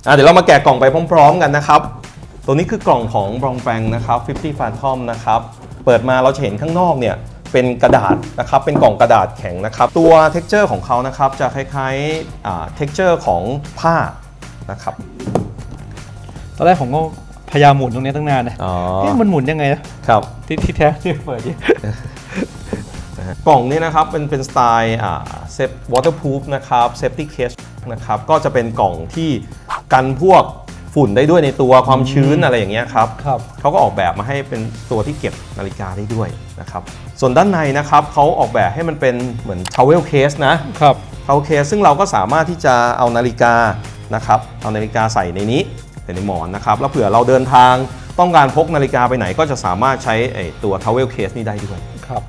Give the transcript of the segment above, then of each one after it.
เดี๋ยวเรามาแกะกล่องไปพร้อมๆกันนะครับตัวนี้คือกล่องของบรองแปงนะครับ50 Phantom นะครับเปิดมาเราจะเห็นข้างนอกเนี่ยเป็นกระดาษนะครับเป็นกล่องกระดาษแข็งนะครับตัว texture ของเขานะครับจะคล้ายๆtexture ของผ้านะครับตอนแรกผมก็พยายามหมุนตรงนี้ตั้งนานนะมันหมุนยังไงนะครับที่แท้ที่เปิดดิกล่องนี้นะครับเป็นสไตล์เซฟ waterproof นะครับ safety case นะครับก็จะเป็นกล่องที่กันพวกฝุ่นได้ด้วยในตัวความชื้นอะไรอย่างเงี้ยครับเขาก็ออกแบบมาให้เป็นตัวที่เก็บนาฬิกาได้ด้วยนะครับส่วนด้านในนะครับเขาออกแบบให้มันเป็นเหมือน travel case นะครับ travel case ซึ่งเราก็สามารถที่จะเอานาฬิกานะครับเอานาฬิกาใส่ในนี้ในหมอนนะครับแล้วเผื่อเราเดินทางต้องการพกนาฬิกาไปไหนก็จะสามารถใช้ตัว travel case นี้ได้ด้วยครับ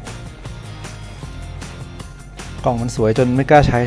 กล่องมันสวยจนไม่กล้าใช้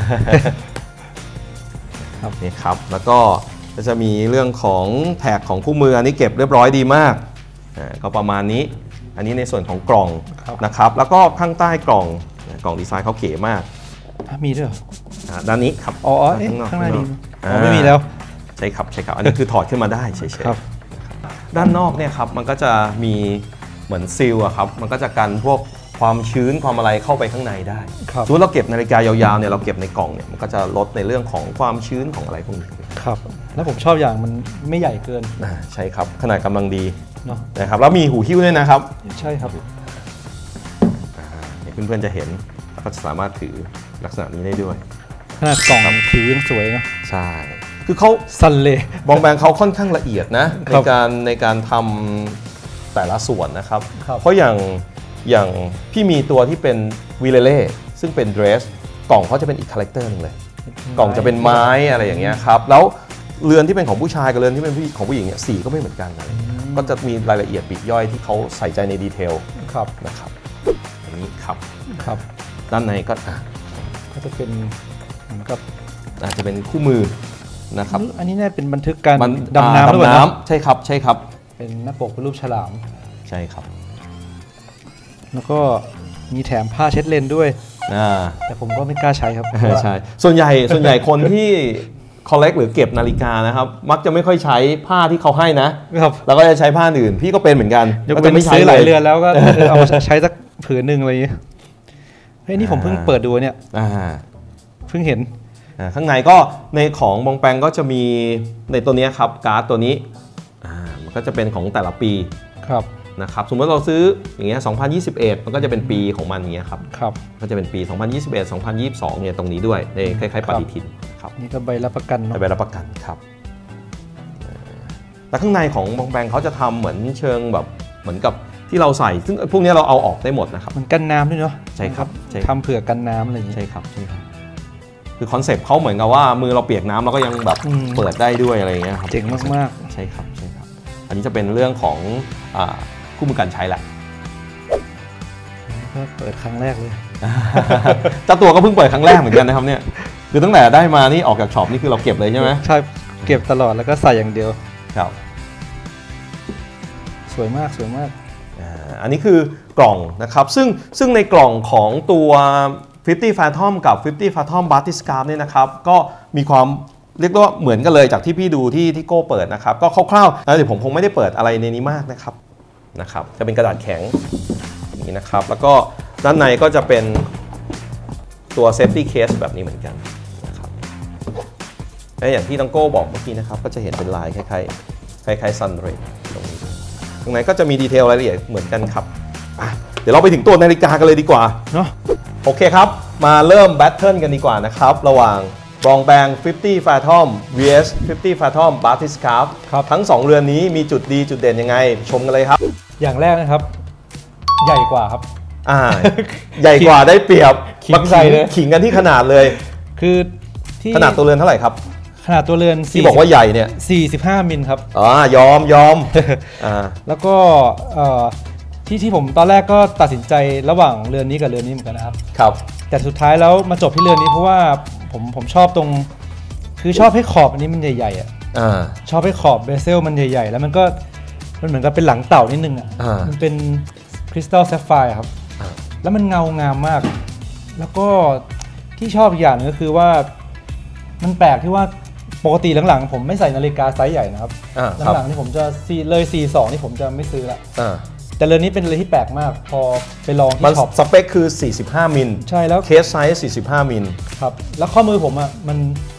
ครับนี่ครับแล้วก็จะมีเรื่องของแท็กของคู่มืออันนี้เก็บเรียบร้อยดีมากก็ประมาณนี้อันนี้ในส่วนของกล่องนะครับแล้วก็ข้างใต้กล่องดีไซน์เขาเก๋มากมีด้วยด้านนี้ครับอ๋อข้างหน้านี้ไม่มีแล้วใช่ครับอันนี้คือถอดขึ้นมาได้เฉยๆด้านนอกเนี่ยครับมันก็จะมีเหมือนซีลครับมันก็จะกันพวกความชื้นความอะไรเข้าไปข้างในได้สมมติเราเก็บนาฬิกายาวๆเนี่ยเราเก็บในกล่องเนี่ยมันก็จะลดในเรื่องของความชื้นของอะไรพวกนี้ครับแล้วผมชอบอย่างมันไม่ใหญ่เกินใช่ครับขนาดกำลังดีนะครับแล้วมีหูหิ้วด้วยนะครับใช่ครับเพื่อนๆจะเห็นแล้วก็สามารถถือลักษณะนี้ได้ด้วยขนาดกล่องถือยังสวยเนาะใช่คือเขาซันเลบองแบงเขาค่อนข้างละเอียดนะในการทำแต่ละส่วนนะครับเพราะอย่างพี่มีตัวที่เป็นวิเลเล่ซึ่งเป็นเดรสกล่องเขาจะเป็นอีกคาแรคเตอร์นึงเลยกล่องจะเป็นไม้อะไรอย่างเงี้ยครับแล้วเรือนที่เป็นของผู้ชายกับเรือนที่เป็นของผู้หญิงเนี่ยสีก็ไม่เหมือนกันอะไรก็จะมีรายละเอียดปลีกย่อยที่เขาใส่ใจในดีเทลนะครับอย่างนี้ครับด้านในก็จะเป็นเหมือนกับอาจจะเป็นคู่มือนะครับอันนี้น่าเป็นบันทึกการดำน้ำหรือเปล่าใช่ครับเป็นหน้าปกเป็นรูปฉลามใช่ครับแล้วก็มีแถมผ้าเช็ดเลนด้วยแต่ผมก็ไม่กล้าใช้ครับใช่ส่วนใหญ่คนที่คอลเลกหรือเก็บนาฬิกานะครับมักจะไม่ค่อยใช้ผ้าที่เขาให้นะแล้วก็จะใช้ผ้าอื่นพี่ก็เป็นเหมือนกันก็จะไม่ใช้หลายเรือนแล้วก็เอาใช้สักผืนหนึ่งอะไรอย่างเงี้ยเฮ้ยนี่ผมเพิ่งเปิดดูเนี่ยเพิ่งเห็นข้างในก็ในของบองแปงก็จะมีในตัวนี้ครับการ์ดตัวนี้มันก็จะเป็นของแต่ละปีนะครับสมมติเราซื้ออย่างเงี้ย2021มันก็จะเป็นปีของมันอย่างเงี้ยครับก็จะเป็นปี2021 2022เนี่ยตรงนี้ด้วยในคล้ายๆปฏิทินครับนี่ก็ใบรับประกันเนาะใบรับประกันครับแต่ข้างในของบองแบงเขาจะทำเหมือนเชิงแบบเหมือนกับที่เราใส่ซึ่งพวกนี้เราเอาออกได้หมดนะครับมันกันน้ำด้วยเนาะใช่ครับทำเผื่อกันน้ำอะไรอย่างเงี้ยใช่ครับคือคอนเซปต์เขาเหมือนกับว่ามือเราเปียกน้ำเราก็ยังแบบเปิดได้ด้วยอะไรอย่างเงี้ยครับเจ๋งมากๆใช่ครับอันนี้จะเป็นเรื่องของคู่มือการใช้แหละเปิดครั้งแรกเลยเจ้าตัวก็เพิ่งเปิดครั้งแรกเหมือนกันนะครับเนี่ยคือตั้งแต่ได้มานี่ออกจากช็อปนี่คือเราเก็บเลยใช่ไหมใช่เก็บตลอดแล้วก็ใส่อย่างเดียวครับสวยมากอันนี้คือกล่องนะครับซึ่งในกล่องของตัว50 Phantom กับ50 Phantom Bathyscaphe เนี่ยนะครับก็มีความเรียกว่าเหมือนกันเลยจากที่พี่ดูที่โก้เปิดนะครับก็คร่าวๆแล้วเดี๋ยวผมคงไม่ได้เปิดอะไรในนี้มากนะครับจะเป็นกระดาษแข็งอย่างนี้นะครับแล้วก็ด้านในก็จะเป็นตัว safety case แบบนี้เหมือนกันนะครับและอย่างที่น้องโก้บอกเมื่อกี้นะครับก็จะเห็นเป็นลายคล้ายๆ Sun Ray ตรงนี้ตรงไหนก็จะมีดีเทลรายละเอียดเหมือนกันครับเดี๋ยวเราไปถึงตัวนาฬิกากันเลยดีกว่าเนาะโอเคครับมาเริ่มแบทเทิลกันดีกว่านะครับระหว่างบองแบง50 Phantom vs 50 Phantom Bathyscaphe ทั้ง2เรือนนี้มีจุดดีจุดเด่นยังไงชมกันเลยครับอย่างแรกนะครับใหญ่กว่าครับใหญ่กว่าได้เปรียบขิงใส่เลยขิงกันที่ขนาดเลยคือที่ขนาดตัวเรือนเท่าไหร่ครับขนาดตัวเรือนที่บอกว่าใหญ่เนี่ย 45มิลครับยอมแล้วก็ที่ผมตอนแรกก็ตัดสินใจระหว่างเรือนนี้กับเรือนนี้เหมือนกันนะครับแต่สุดท้ายแล้วมาจบที่เรือนนี้เพราะว่าผมชอบตรงคือชอบให้ขอบอันนี้มันใหญ่ๆชอบให้ขอบเบเซลมันใหญ่ๆแล้วมันเหมือนกับเป็นหลังเต่านิดนึงมันเป็นคริสตัลแซฟไฟร์ครับแล้วมันเงางามมากแล้วก็ที่ชอบอีกอย่างนึงก็คือว่ามันแปลกที่ว่าปกติหลังๆผมไม่ใส่นาฬิกาไซส์ใหญ่นะครับหลังๆนี่ผมจะเลย42นี่ผมจะไม่ซื้อละแต่เรือนนี้เป็นเรือนที่แปลกมากพอไปลองที่ช็อปสเปคคือ45มิลใช่แล้วเคสไซส์45มิลครับแล้วข้อมือผมมัน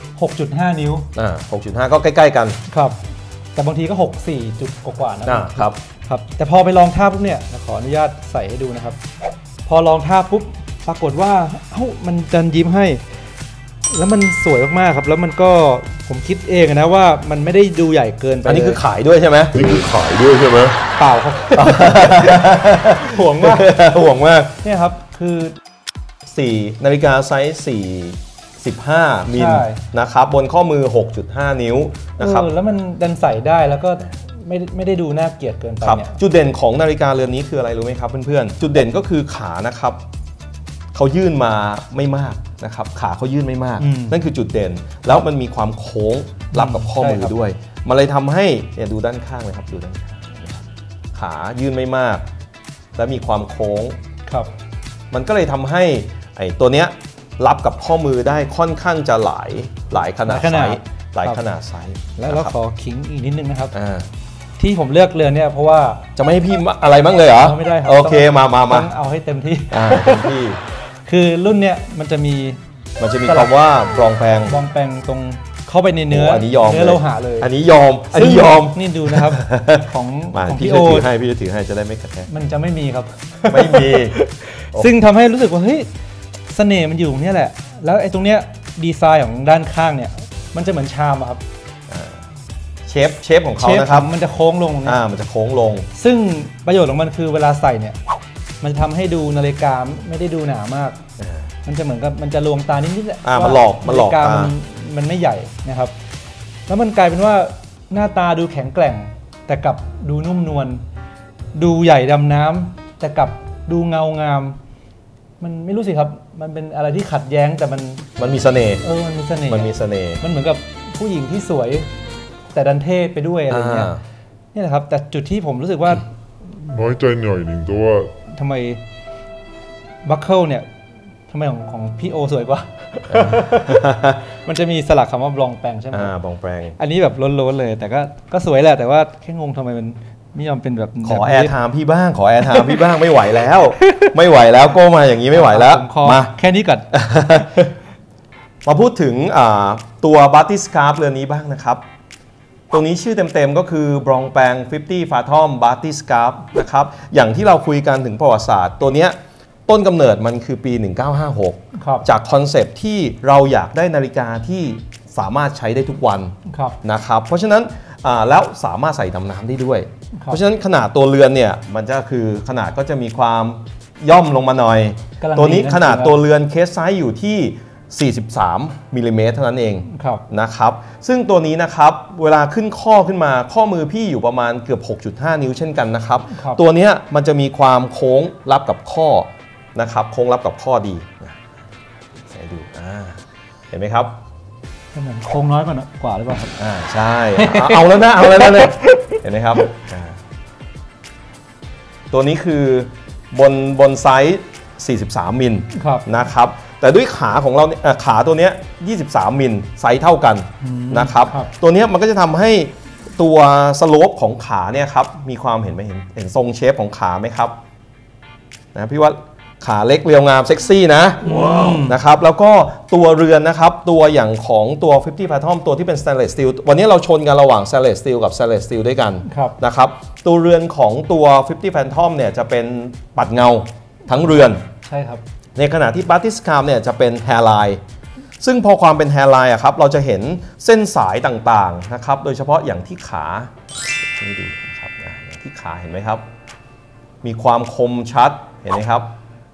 6.5 นิ้ว 6.5 ก็ใกล้ๆกันครับแต่บางทีก็64จุดกว่าๆนะครับแต่พอไปลองท่าปุ๊บเนี่ยขออนุญาตใส่ให้ดูนะครับพอลองท่าปุ๊บปรากฏว่ามันดันยิ้มให้แล้วมันสวยมากๆครับแล้วมันก็ผมคิดเองนะว่ามันไม่ได้ดูใหญ่เกินไปอันนี้คือขายด้วยใช่ไหมนี่คือขายด้วยใช่ไหมเปล่าครับห่วงมากเนี่ยครับคือ 4นาฬิกาไซส์45มิลนะครับบนข้อมือ 6.5 นิ้วนะครับแล้วมันดันใส่ได้แล้วก็ไม่ได้ดูน่าเกลียดเกินไปเนี่ยจุดเด่นของนาฬิกาเรือนนี้คืออะไรรู้ไหมครับเพื่อนๆจุดเด่นก็คือขานะครับเขายื่นมาไม่มากนะครับขาเขายื่นไม่มากนั่นคือจุดเด่นแล้วมันมีความโค้งรับกับข้อมือด้วยมันเลยทำให้เนี่ยดูด้านข้างเลยครับดูด้านข้างขายื่นไม่มากและมีความโค้งครับมันก็เลยทำให้ไอ้ตัวเนี้ยรับกับข้อมือได้ค่อนข้างจะหลายขนาดไซส์แล้วขอขิงอีกนิดนึงนะครับที่ผมเลือกเรือนเนี่ยเพราะว่าจะไม่ให้พี่อะไรบ้างเลยเหรอไม่ได้ครับโอเคมาเอาให้เต็มที่ที่คือรุ่นเนี้ยมันจะมีคำว่าบรองแปงตรงเข้าไปในเนื้อโลหะเลยอันนี้ยอมนี่ดูนะครับของพี่โอพี่จะถือให้จะได้ไม่ขัดแย้งมันจะไม่มีครับไม่มีซึ่งทำให้รู้สึกว่าเฮ้ยเสน่ห์มันอยู่ตรงนี้แหละแล้วไอ้ตรงเนี้ยดีไซน์ของด้านข้างเนี่ยมันจะเหมือนชามครับเชฟของเขานะครับมันจะโค้งลงมันจะโค้งลงซึ่งประโยชน์ของมันคือเวลาใส่เนี่ยมันจะทำให้ดูนาฬิกาไม่ได้ดูหนามากมันจะเหมือนกับมันจะลวงตานิดๆแหละมันหลอกนาฬิกามันไม่ใหญ่นะครับแล้วมันกลายเป็นว่าหน้าตาดูแข็งแกร่งแต่กลับดูนุ่มนวลดูใหญ่ดำน้ำแต่กลับดูเงางามมันไม่รู้สิครับมันเป็นอะไรที่ขัดแย้งแต่มันมีเสน่ห์มันมีเสน่ห์มันเหมือนกับผู้หญิงที่สวยแต่ดันเท่ไปด้วยอะไรเงี้ยนี่แหละครับแต่จุดที่ผมรู้สึกว่าน้อยใจหน่อยหนึ่งตัวทำไมบัคเคิลเนี่ยทำไมของพี่โอสวยกว่า มันจะมีสลักคำว่าบลองแปงใช่ไหมบลองแปงอันนี้แบบล้นๆเลยแต่ก็สวยแหละแต่ว่าแค่งงทำไมมันไม่ยอมเป็นแบบขอแอร์ไทม์พี่บ้างไม่ไหวแล้วโก้มาอย่างนี้ไม่ไหวแล้วมาแค่นี้ก่อนมาพูดถึงตัวบัตติสคาร์ฟเรือนนี้บ้างนะครับตรงนี้ชื่อเต็มๆก็คือบรองแปง50 Fathom Batik Scarf นะครับอย่างที่เราคุยกันถึงประวัติศาสตร์ตัวนี้ต้นกำเนิดมันคือปี 1956 จากคอนเซปต์ที่เราอยากได้นาฬิกาที่สามารถใช้ได้ทุกวันนะครับเพราะฉะนั้นแล้วสามารถใส่ดำน้ำได้ด้วยเพราะฉะนั้นขนาดตัวเรือนเนี่ยมันจะคือขนาดก็จะมีความย่อมลงมาหน่อยตัวนี้ขนาดตัวเรือนเคสไซส์อยู่ที่43มิลลิเมตรเท่านั้นเองนะครับซึ่งตัวนี้นะครับเวลาขึ้นข้อขึ้นมาข้อมือพี่อยู่ประมาณเกือบ 6.5 นิ้วเช่นกันนะครับตัวนี้มันจะมีความโค้งรับกับข้อนะครับโค้งรับกับข้อดีใส่ดูเห็นไหมครับเหมือนโค้งน้อยกว่าหรือเปล่าครับใช่เอาแล้วนะเนี่ยเห็นไหมครับตัวนี้คือบนไซส์43มิลนะครับแต่ด้วยขาของเราขาตัวนี้23มิลไซส์เท่ากันนะครับตัวนี้มันก็จะทำให้ตัวสโลปของขาเนี่ยครับมีความเห็นทรงเชฟของขาไหมครับนะพี่ว่าขาเล็กเรียวงามเซ็กซี่นะนะครับแล้วก็ตัวเรือนนะครับตัวอย่างของตัว50 Fathom ตัวที่เป็น Stainless Steel วันนี้เราชนกันระหว่าง Stainless Steel กับ Stainless Steel ด้วยกันนะครับตัวเรือนของตัว50 Fathom เนี่ยจะเป็นปัดเงาทั้งเรือนใช่ครับในขณะที่ Batik Scarf เนี่ยจะเป็น hairline ซึ่งพอความเป็น hairline ครับเราจะเห็นเส้นสายต่างๆนะครับโดยเฉพาะอย่างที่ขาให้ดูนะครับอย่างที่ขาเห็นไหมครับมีความคมชัดเห็นไหมครับ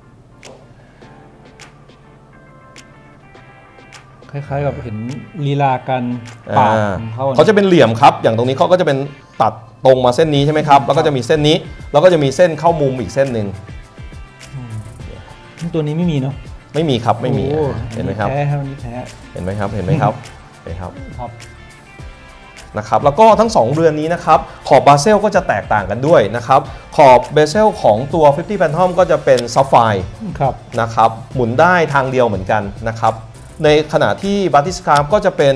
คล้ายๆกับเห็นลีลาการปาดของเขาจะเป็นเหลี่ยมครับอย่างตรงนี้เขาก็จะเป็นตัดตรงมาเส้นนี้ใช่ไหมครับแล้วก็จะมีเส้นนี้แล้วก็จะมีเส้นเข้ามุมอีกเส้นหนึ่งตัวนี้ไม่มีเนาะไม่มีครับไม่มีเห็นไหมครับแท้ครับนี่แท้เห็นไหมครับนะครับแล้วก็ทั้ง2เรือนนี้นะครับขอบบาเซลก็จะแตกต่างกันด้วยนะครับขอบเบเซลของตัว50 Phantom ก็จะเป็นซัฟไฟร์นะครับหมุนได้ทางเดียวเหมือนกันนะครับในขณะที่ Batik Scarf ก็จะเป็น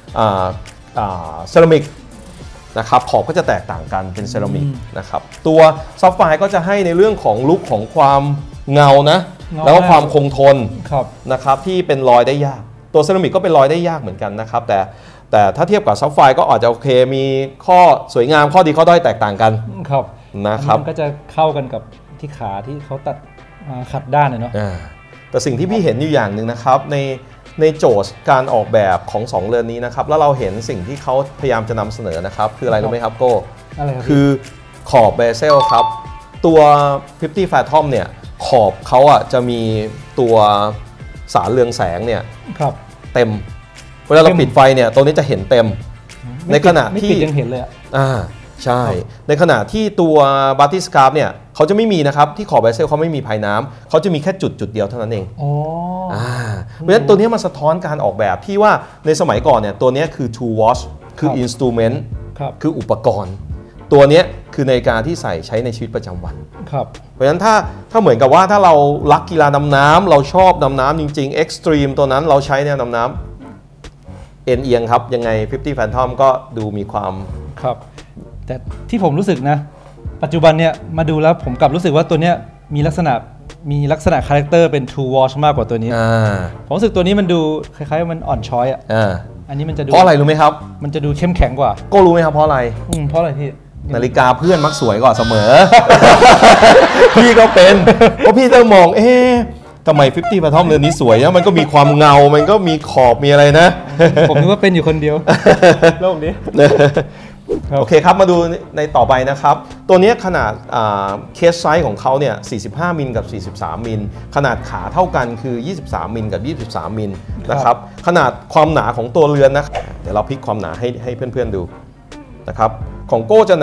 เซรามิกนะครับขอบก็จะแตกต่างกันเป็นเซรามิกนะครับตัวซับไฟก็จะให้ในเรื่องของลุคของความเงานะแล้วก็ความคงทนนะครับที่เป็นรอยได้ยากตัวเซรามิกก็เป็นรอยได้ยากเหมือนกันนะครับแต่ถ้าเทียบกับซับไฟก็อาจจะโอเคมีข้อสวยงามข้อดีข้อด้อยแตกต่างกันนะครับมันก็จะเข้ากันกับที่ขาที่เขาตัดขัดด้านเนาะแต่สิ่งที่พี่เห็นอยู่อย่างหนึ่งนะครับในโจทย์การออกแบบของ2เรือนนี้นะครับแล้วเราเห็นสิ่งที่เขาพยายามจะนำเสนอนะครับคืออะไรรู้ไหมครับโก้คือขอบเบเซลครับตัว50 Fathom เนี่ยขอบเขาจะมีตัวสารเรืองแสงเนี่ยเต็มเวลาเราปิดไฟเนี่ยตัวนี้จะเห็นเต็มในขณะที่ยังเห็นเลยใช่ในขณะที่ตัวบัตตี้สคาร์ฟเนี่ยเขาจะไม่มีนะครับที่ขอบเบเซลเขาไม่มีภายน้ำเขาจะมีแค่จุดเดียวเท่านั้นเองเพราะฉะนั้นตัวนี้มันสะท้อนการออกแบบที่ว่าในสมัยก่อนเนี่ยตัวนี้คือ tool watch คือ instrument คืออุปกรณ์ตัวนี้คือนาฬิกาที่ใช้ในชีวิตประจำวันเพราะฉะนั้นถ้าเหมือนกับว่าถ้าเรารักกีฬาดำน้ำเราชอบดำน้ำจริงๆ extreme ตัวนั้นเราใช้เนี่ยดำน้ำเอียงครับยังไง50 Phantom ก็ดูมีความแต่ที่ผมรู้สึกนะปัจจุบันเนี่ยมาดูแล้วผมกลับรู้สึกว่าตัวเนี้ยมีลักษณะคาแรคเตอร์เป็น True Watch มากกว่าตัวนี้ผมรู้สึกตัวนี้มันดูคล้ายๆมันอ่อนช้อยอันนี้มันจะดูเพราะอะไรรู้ไหมครับมันจะดูเข้มแข็งกว่าก็รู้ไหมครับเพราะอะไรเพราะอะไรพี่นาฬิกาเพื่อนมักสวยกว่าเสมอ พี่ก็เป็นเพราะพี่จะมองทำไม50 Phantom เรือนนี้สวยนะมันก็มีความเงามันก็มีขอบมีอะไรนะผมนึกว่าเป็นอยู่คนเดียวโลกนี้โอเคครับมาดูในต่อไปนะครับตัวนี้ขนาดเคสไซส์ของเขาเนี่ย45มิลกับ43มิลขนาดขาเท่ากันคือ23มิลกับ23มิลนะครับขนาดความหนาของตัวเรือนนะเดี๋ยวเราพลิกความหนาให้เพื่อนๆดูนะครับของโก้จะหนา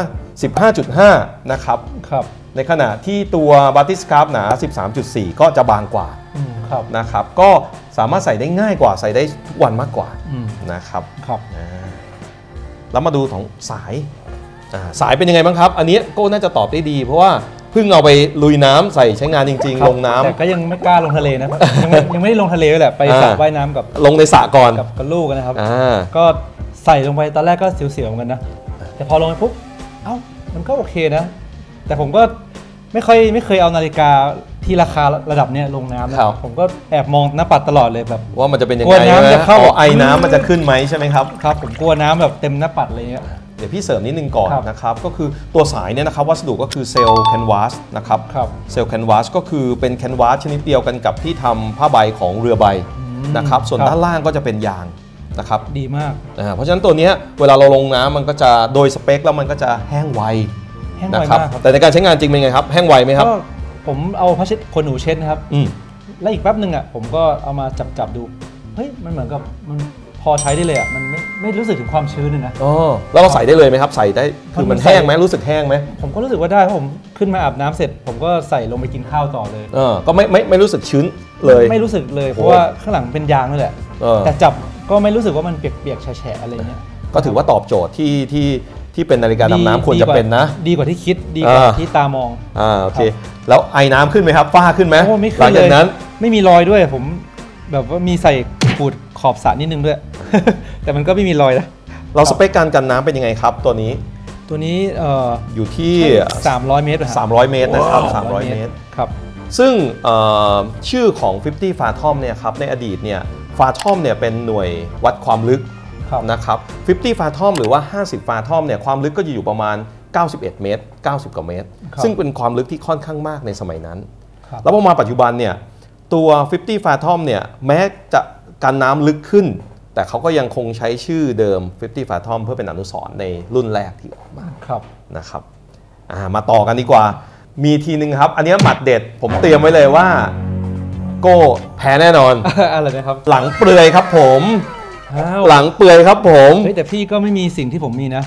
15.5 นะครับในขณะที่ตัวบัตตี้สคาร์ฟหนา 13.4 ก็จะบางกว่านะครับก็สามารถใส่ได้ง่ายกว่าใส่ได้ทุกวันมากกว่านะครับแล้วมาดูของสายเป็นยังไงบ้างครับอันนี้โก้น่าจะตอบได้ดีเพราะว่าเพิ่งเอาไปลุยน้ำใส่งานจริงๆลงน้ำแต่ก็ยังไม่กล้าลงทะเลนะยังไม่ได้ลงทะเลเลยแหละไปสระว่ายน้ำกับลงในสระก่อนกับลูกนะครับก็ใส่ลงไปตอนแรกก็เสียวๆเหมือนกันนะแต่พอลงไปปุ๊บมันก็โอเคนะแต่ผมก็ไม่เคยเอานาฬิกาที่ราคาระดับเนี้ยลงน้ำนะผมก็แอบมองหน้าปัดตลอดเลยแบบว่ามันจะเป็นยังไงน้ำจะเข้าไอน้ำมันจะขึ้นไหมใช่ไหมครับผมกลัวน้ำแบบเต็มหน้าปัดอะไรเงี้ยเดี๋ยวพี่เสริมนิดนึงก่อนนะครับก็คือตัวสายเนี่ยนะครับวัสดุก็คือเซลล์แคนวาสนะครับเซลล์แคนวาสก็คือเป็นแคนวาสชนิดเดียวกันกับที่ทำผ้าใบของเรือใบนะครับส่วนด้านล่างก็จะเป็นยางนะครับดีมากเพราะฉะนั้นตัวนี้เวลาเราลงน้ำมันก็จะโดยสเปคแล้วมันก็จะแห้งไวนะครับแต่ในการใช้งานจริงเป็นไงครับแห้งไวไหมครับผมเอาผ้าเช็ดขนหนูเช็ดนะครับแล้วอีกแป๊บนึงผมก็เอามาจับดูเฮ้ยมันเหมือนกับมันพอใช้ได้เลยมันไม่รู้สึกถึงความชื้นเลยนะแล้วเราใส่ได้เลยไหมครับใส่ได้คือมันแห้งไหมรู้สึกแห้งไหมผมก็รู้สึกว่าได้เพราะผมขึ้นมาอาบน้ำเสร็จผมก็ใส่ลงไปกินข้าวต่อเลยก็ไม่รู้สึกชื้นเลยไม่รู้สึกเลยเพราะว่าข้างหลังเป็นยางนั่นแหละแต่จับก็ไม่รู้สึกว่ามันเปียกๆแฉะอะไรเงี้ยก็ถือว่าตอบโจทย์ที่เป็นนาฬิกาดำน้ำควรจะเป็นนะดีกว่าที่คิดดีกว่าที่ตามองโอเคแล้วไอ้น้ำขึ้นไหมครับฝ้าขึ้นไหมไม่ขึ้นเลยไม่มีรอยด้วยผมแบบว่ามีใส่ขูดขอบสระนิดนึงด้วย แต่มันก็ไม่มีรอยนะเราสเปคการกันน้ำเป็นยังไงครับตัวนี้อยู่ที่ 300 เมตร 300 เมตรนะครับ300 เมตรครับซึ่งชื่อของ50 Fathom เนี่ยครับในอดีตเนี่ย Fathom เนี่ยเป็นหน่วยวัดความลึกนะครับ50 Fathom หรือว่า50 Fathom เนี่ยความลึกก็จะอยู่ประมาณ91 เมตร90 กว่าเมตรซึ่งเป็นความลึกที่ค่อนข้างมากในสมัยนั้นแล้วพอมาปัจจุบันเนี่ยตัว50 Fathom เนี่ยแม้จะกันน้ำลึกขึ้นแต่เขาก็ยังคงใช้ชื่อเดิม50 Fathom เพื่อเป็นอนุสรณ์ในรุ่นแรกที่ออกมานะครับมาต่อกันดีกว่ามีทีนึงครับอันนี้หมัดเด็ดผมเตรียมไว้เลยว่าโก้แพ้แน่นอนอะไรนะครับหลังเปลือยครับผมหลังเปลือยครับผมแต่พี่ก็ไม่มีสิ่งที่ผมมีนะ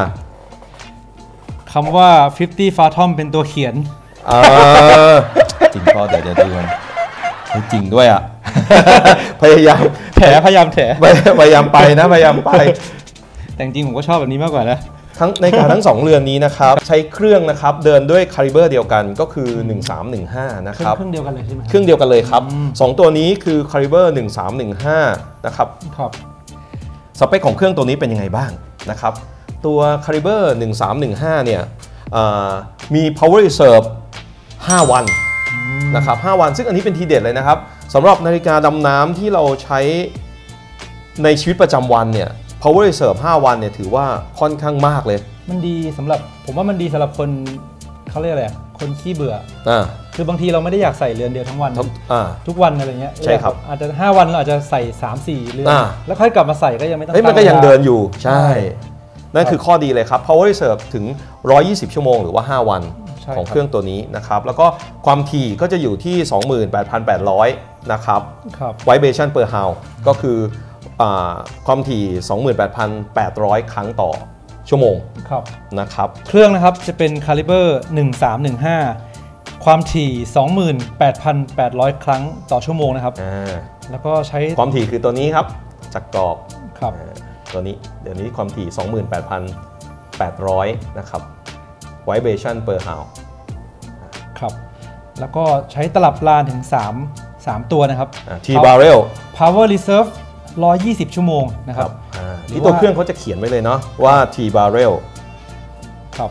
คำว่า50 Fathom เป็นตัวเขียนจริงก็เดี๋ยวดูกันจริงด้วยอ่ะพยายามไปนะพยายามไปแต่จริงผมก็ชอบแบบนี้มากกว่านะทั้งในการทั้ง2เรือนนี้นะครับใช้เครื่องนะครับเดินด้วยคาลิเบอร์เดียวกันก็คือ1315นะครับเครื่องเดียวกันเลยใช่ไหมเครื่องเดียวกันเลยครับ2ตัวนี้คือคาลิเบอร์1315นะครับสเปคของเครื่องตัวนี้เป็นยังไงบ้างนะครับตัว Caliber 1315เนี่ยมี power reserve 5 วันนะครับ5 วันซึ่งอันนี้เป็นทีเด็ดเลยนะครับสำหรับนาฬิกาดำน้ำที่เราใช้ในชีวิตประจำวันเนี่ย power reserve 5 วันเนี่ยถือว่าค่อนข้างมากเลยมันดีสำหรับผมว่ามันดีสำหรับคนเขาเรียกอะไรคนขี้เบื่อคือบางทีเราไม่ได้อยากใส่เรือนเดียวทั้งวันทุกวันอะไรเงี้ยใช่ครับอาจจะ5 วันเราอาจจะใส่ 3-4 เรือนแล้วค่อยกลับมาใส่ก็ยังไม่ต้องมันก็ยังเดินอยู่ใช่นั่นคือข้อดีเลยครับ power reserve ถึง120 ชั่วโมงหรือว่า5 วันของเครื่องตัวนี้นะครับแล้วก็ความถี่ก็จะอยู่ที่ 28,800 นะครับ vibration per hour ก็คือความถี่ 28,800 ครั้งต่อชั่วโมงนะครับเครื่องนะครับจะเป็น Caliber 1315 ความถี่ 28,800 ครั้งต่อชั่วโมงนะครับแล้วก็ใช้ความถี่คือตัวนี้ครับจักรอบตัวนี้เดี๋ยวนี้ความถี่ 28,800 นะครับ vibration per hour ครับแล้วก็ใช้ตลับลานถึง3ตัวนะครับ T-Barrel Power Reserve 120 ชั่วโมงนะครับที่ตัวเครื่องเขาจะเขียนไว้เลยเนาะว่า T-Barrel ครับ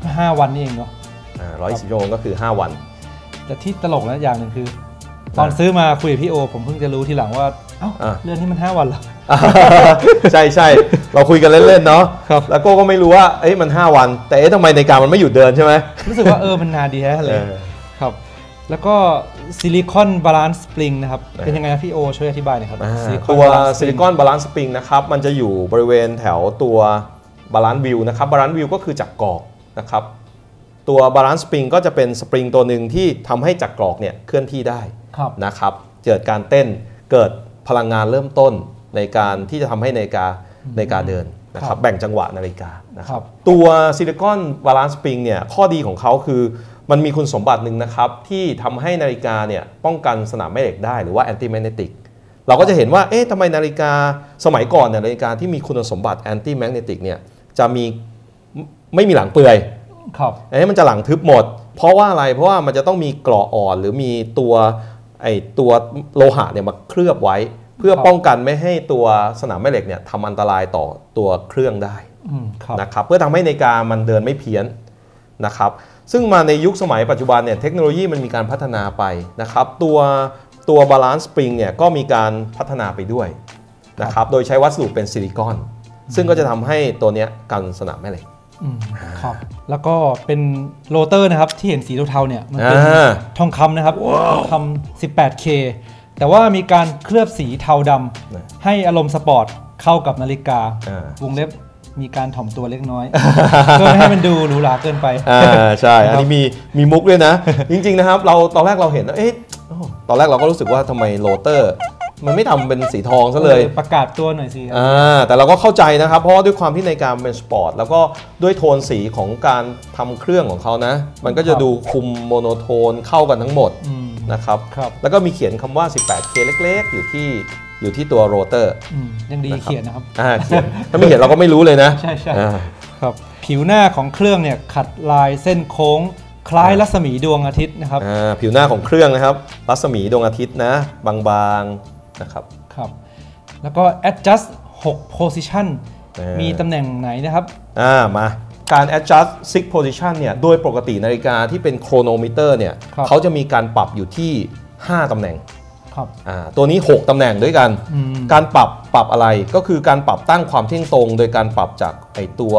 5 วันนี่เองเนาะ 120 ชั่วโมงก็คือ5 วันแต่ที่ตลกนะอย่างหนึ่งคือตอนซื้อมาคุยกับพี่โอผมเพิ่งจะรู้ทีหลังว่าเรื่องนี้มัน5 วันเหรอใช่ใช่เราคุยกันเล่นๆเนาะแล้วก็ไม่รู้ว่ามัน5 วันแต่ทำไมนาฬิกามันไม่หยุดเดินใช่ไหมรู้สึกว่ามันนานดีแท้เลยครับแล้วก็ซิลิคอนบาลานซ์สปริงนะครับเป็นยังไงนะพี่โอช่วยอธิบายหน่อยครับตัวซิลิคอนบาลานซ์สปริงนะครับมันจะอยู่บริเวณแถวตัวบาลานซ์วิวนะครับบาลานซ์วิวก็คือจักรกอกนะครับตัวบาลานซ์สปริงก็จะเป็นสปริงตัวหนึ่งที่ทำให้จักรกอกเนี่ยเคลื่อนที่ได้นะครับเกิดการเต้นเกิดพลังงานเริ่มต้นในการที่จะทำให้นาฬิกาเดินนะครับแบ่งจังหวะนาฬิกานะครับตัวซิลิคอนบาลานซ์สปริงเนี่ยข้อดีของเขาคือมันมีคุณสมบัติหนึ่งนะครับที่ทำให้นาฬิกาเนี่ยป้องกันสนามแม่เหล็กได้หรือว่าแอนตี้แมกเนติกเราก็จะเห็นว่าทำไมนาฬิกาสมัยก่อนเนี่ยนาฬิกาที่มีคุณสมบัติแอนตี้แมกเนติกเนี่ยจะไม่มีหลังเปื่อยมันจะหลังทึบหมดเพราะว่าอะไรเพราะว่ามันจะต้องมีเกราะอ่อนหรือมีตัวโลหะเนี่ยมาเคลือบไว้เพื่อป้องกันไม่ให้ตัวสนามแม่เหล็กเนี่ยทำอันตรายต่อตัวเครื่องได้นะครับเพื่อทำให้นาฬิกามันเดินไม่เพี้ยนนะครับซึ่งมาในยุคสมัยปัจจุบันเนี่ยเทคโนโลยีมันมีการพัฒนาไปนะครับตัวบาลานซ์สปริงเนี่ยก็มีการพัฒนาไปด้วยนะครับโดยใช้วัสดุเป็นซิลิคอนซึ่งก็จะทำให้ตัวนี้กันสนามแม่เหล็กครับแล้วก็เป็นโรเตอร์นะครับที่เห็นสีเทาๆเนี่ยมันเป็นทองคำนะครับทองคำ 18K แต่ว่ามีการเคลือบสีเทาดำให้อารมณ์สปอร์ตเข้ากับนาฬิกาวงเล็บมีการถ่อมตัวเล็กน้อยเพื่อไม่ให้มันดูหรูหราเกินไปใช่อันนี้มีมุกด้วยนะจริงๆนะครับเราตอนแรกเราเห็นตอนแรกเราก็รู้สึกว่าทำไมโรเตอร์มันไม่ทำเป็นสีทองซะเลยประกาศตัวหน่อยสิแต่เราก็เข้าใจนะครับเพราะว่าด้วยความที่ในการเป็นสปอร์ตแล้วก็ด้วยโทนสีของการทำเครื่องของเขานะมันก็จะดูคุมโมโนโทนเข้ากันทั้งหมดนะครับแล้วก็มีเขียนคำว่า 18K เล็กๆอยู่ที่ตัวโรเตอร์ยังดีเขียนนะครับเขียนถ้าไม่เขียนเราก็ไม่รู้เลยนะใช่ครับผิวหน้าของเครื่องเนี่ยขัดลายเส้นโค้งคล้ายรัศมีดวงอาทิตย์นะครับผิวหน้าของเครื่องนะครับรัศมีดวงอาทิตย์นะบางๆนะครับแล้วก็ adjust 6 position มีตำแหน่งไหนนะครับมาการ adjust 6 position เนี่ยโดยปกตินาฬิกาที่เป็นโครโนมิเตอร์เนี่ยเขาจะมีการปรับอยู่ที่5 ตำแหน่งตัวนี้6 ตำแหน่งด้วยกันการปรับอะไรก็คือการปรับตั้งความเที่ยงตรงโดยการปรับจากตัว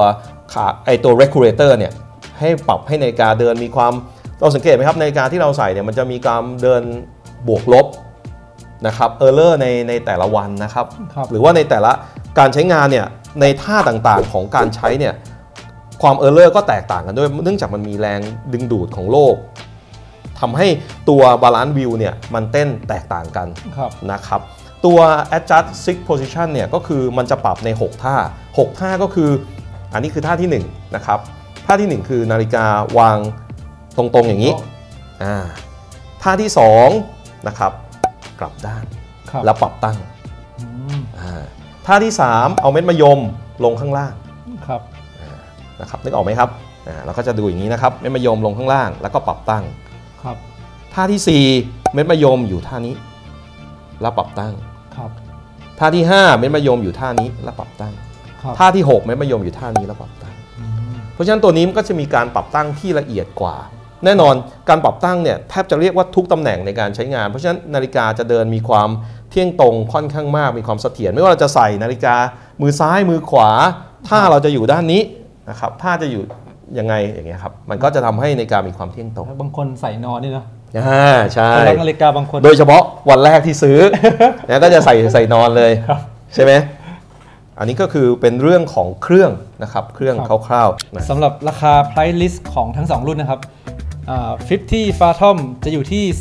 regulator เนี่ยให้ปรับให้นาฬิกาเดินมีความเราสังเกตไหมครับนาฬิกาที่เราใส่เนี่ยมันจะมีการเดินบวกลบนะครับเออร์เลอร์ในแต่ละวันนะครับหรือว่าในแต่ละการใช้งานเนี่ยในท่าต่างๆของการใช้เนี่ยความเออร์เลอร์ก็แตกต่างกันด้วยเนื่องจากมันมีแรงดึงดูดของโลกทำให้ตัวบาลานซ์วิวเนี่ยมันเต้นแตกต่างกันนะครับตัว adjust 6 position เนี่ยก็คือมันจะปรับใน6 ท่าก็คืออันนี้คือท่าที่1นะครับท่าที่1คือนาฬิกาวางตรงๆอย่างนี้ท่าที่2นะครับกลับด้านแล้วปรับตั้งท่าที่3เอาเม็ดมะยมลงข้างล่างนะครับนึกออกไหมครับเราก็จะดูอย่างนี้นะครับเม็ดมะยมลงข้างล่างแล้วก็ปรับตั้งท่าที่4เม็ดมะยมอยู่ท่านี้แล้วปรับตั้งท่าที่5เม็ดมะยมอยู่ท่านี้แล้วปรับตั้งท่าที่6เม็ดมะยมอยู่ท่านี้แล้วปรับตั้งเพราะฉะนั้นตัวนี้มันก็จะมีการปรับตั้งที่ละเอียดกว่าแน่นอนการปรับตั้งเนี่ยแทบจะเรียกว่าทุกตำแหน่งในการใช้งานเพราะฉะนั้นนาฬิกาจะเดินมีความเที่ยงตรงค่อนข้างมากมีความเสถียรไม่ว่าเราจะใส่นาฬิกามือซ้ายมือขวาถ้าเราจะอยู่ด้านนี้นะครับถ้าจะอยู่ยังไงอย่างเงี้ยครับมันก็จะทำให้นาฬิกามีความเที่ยงตรงบางคนใส่นอนนี่เนาะใช่นาฬิกาบางคนโดยเฉพาะวันแรกที่ซื้อแล้วก็จะใส่นอนเลยใช่ไหมอันนี้ก็คือเป็นเรื่องของเครื่องนะครับเครื่องคร่าวๆสำหรับราคา price list ของทั้ง2รุ่นนะครับ50 Phantom จะอยู่ที่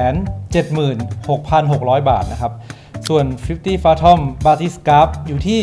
476,600 บาทนะครับส่วน 50 Phantom Bathyscaphe อยู่ที่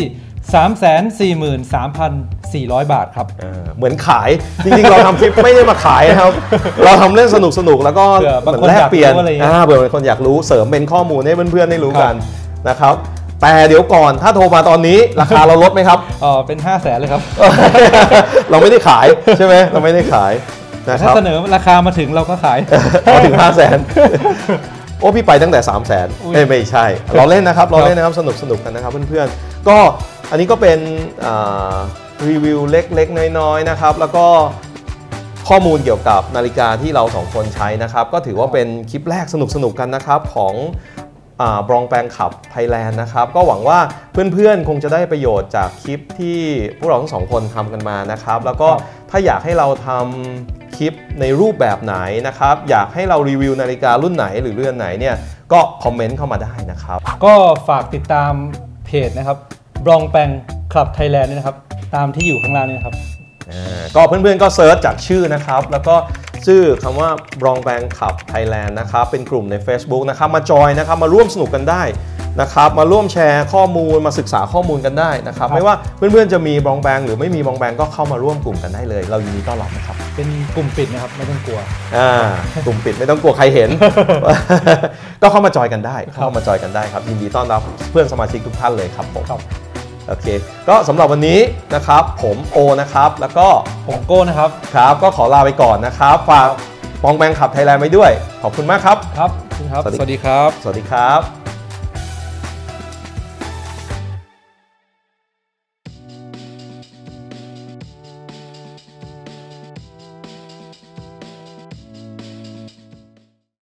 343,400 บาทครับเหมือนขายจริงๆเราทำคลิปไม่ได้มาขายนะครับเราทำเล่นสนุกแล้วก็เหมือนแลกเปลี่ยนเผื่อคนอยากรู้เสริมเป็นข้อมูลให้เพื่อนๆได้รู้กันนะครับแต่เดี๋ยวก่อนถ้าโทรมาตอนนี้ราคาเราลดไหมครับเป็น 500,000 เลยครับเราไม่ได้ขายใช่ไหมเราไม่ได้ขายถ้าเสนอราคามาถึงเราก็ขายถึง 500,000 โอ้พี่ไปตั้งแต่ 300,000ไม่ใช่เราเล่นนะครับเราเล่นนะครับสนุกกันนะครับเพื่อนๆก็อันนี้ก็เป็นรีวิวเล็กๆน้อยๆนะครับแล้วก็ข้อมูลเกี่ยวกับนาฬิกาที่เรา2คนใช้นะครับก็ถือว่าเป็นคลิปแรกสนุกกันนะครับของบรองแปงขับไทยแลนด์นะครับก็หวังว่าเพื่อนๆคงจะได้ประโยชน์จากคลิปที่พวกเราทั้ง2คนทำกันมานะครับแล้วก็ถ้าอยากให้เราทำคลิปในรูปแบบไหนนะครับอยากให้เรารีวิวนาฬิการุ่นไหนหรือเรือนไหนเนี่ยก็คอมเมนต์เข้ามาได้นะครับก็ฝากติดตามเพจนะครับบรองแปงขับไทยแลนด์นะครับตามที่อยู่ข้างล่างนี่ครับก็เพื่อนๆก็เซิร์ชจากชื่อนะครับแล้วก็ชื่อคำว่าบรองแปงขับไทยแลนด์นะครับเป็นกลุ่มใน Facebook นะครับมาจอยนะครับมาร่วมสนุกกันได้นะครับมาร่วมแชร์ข้อมูลมาศึกษาข้อมูลกันได้นะครับไม่ว่าเพื่อนๆจะมีบรองแปงหรือไม่มีบรองแปงก็เข้ามาร่วมกลุ่มกันได้เลยเรายินดีต้อนรับนะครับเป็นกลุ่มปิดนะครับไม่ต้องกลัวกลุ่มปิดไม่ต้องกลัวใครเห็น ก็เข้ามาจอยกันได้ครับยินดีต้อนรับเพื่อนสมาชิกทุกท่านเลยครับผมโอเคก็สำหรับวันนี้นะครับผมโอนะครับแล้วก็ผมโก้นะครับครับก็ขอลาไปก่อนนะครับฝากบรองแปงขับไทยแลนด์ไว้ด้วยขอบคุณมากครับครับสวัสดีครับสวัสดีครับ